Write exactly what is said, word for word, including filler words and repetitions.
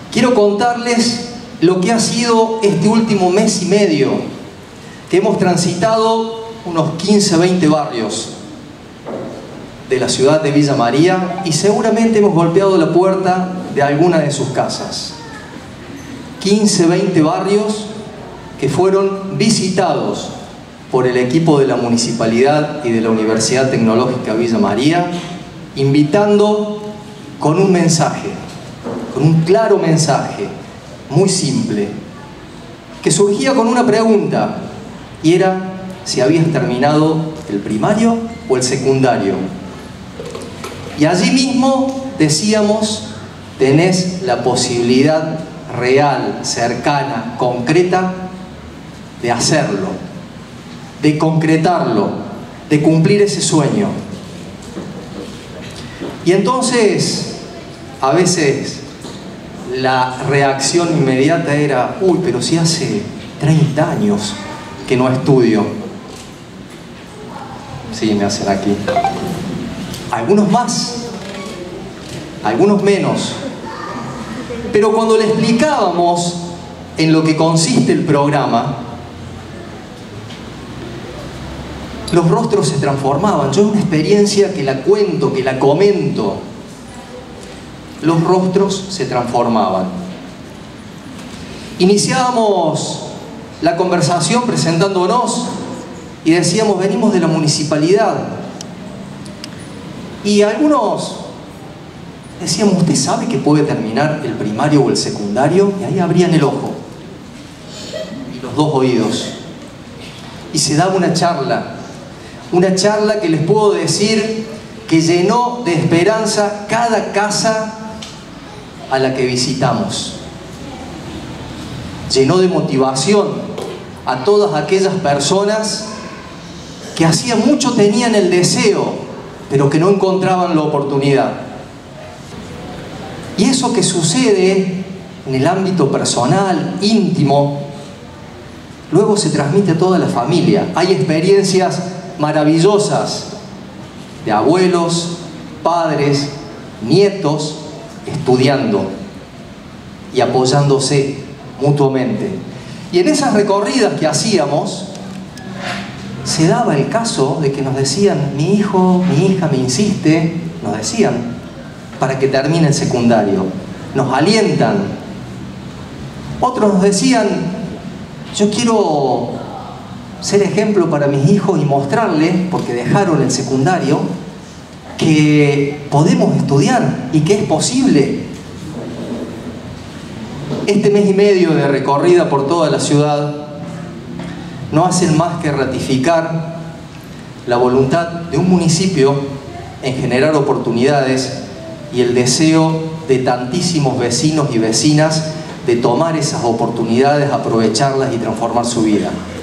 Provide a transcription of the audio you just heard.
quiero contarles lo que ha sido este último mes y medio, que hemos transitado unos quince a veinte barrios de la ciudad de Villa María y seguramente hemos golpeado la puerta de alguna de sus casas. quince a veinte barrios que fueron visitados por el equipo de la Municipalidad y de la Universidad Tecnológica Villa María, invitando con un mensaje, con un claro mensaje, muy simple, que surgía con una pregunta, y era si habías terminado el primario o el secundario. Y allí mismo decíamos, tenés la posibilidad real, cercana, concreta, de hacerlo, de concretarlo, de cumplir ese sueño. Y entonces, a veces, la reacción inmediata era, uy, pero si hace treinta años que no estudio. Sí, me hacen aquí. Algunos más, algunos menos. Pero cuando le explicábamos en lo que consiste el programa, los rostros se transformaban. Yo es una experiencia que la cuento, que la comento. Los rostros se transformaban. Iniciábamos la conversación presentándonos y decíamos, venimos de la municipalidad. Y algunos decíamos, ¿usted sabe que puede terminar el primario o el secundario? Y ahí abrían el ojo y los dos oídos. Y se daba una charla. Una charla que les puedo decir que llenó de esperanza cada casa a la que visitamos. Llenó de motivación a todas aquellas personas que hacía mucho tenían el deseo, pero que no encontraban la oportunidad. Y eso que sucede en el ámbito personal, íntimo, luego se transmite a toda la familia. Hay experiencias maravillosas de abuelos, padres, nietos estudiando y apoyándose mutuamente. Y en esas recorridas que hacíamos se daba el caso de que nos decían, mi hijo, mi hija me insiste, nos decían, para que termine el secundario. Nos alientan. Otros nos decían, yo quiero ser ejemplo para mis hijos y mostrarles, porque dejaron el secundario, que podemos estudiar y que es posible. Este mes y medio de recorrida por toda la ciudad no hacen más que ratificar la voluntad de un municipio en generar oportunidades y el deseo de tantísimos vecinos y vecinas de tomar esas oportunidades, aprovecharlas y transformar su vida.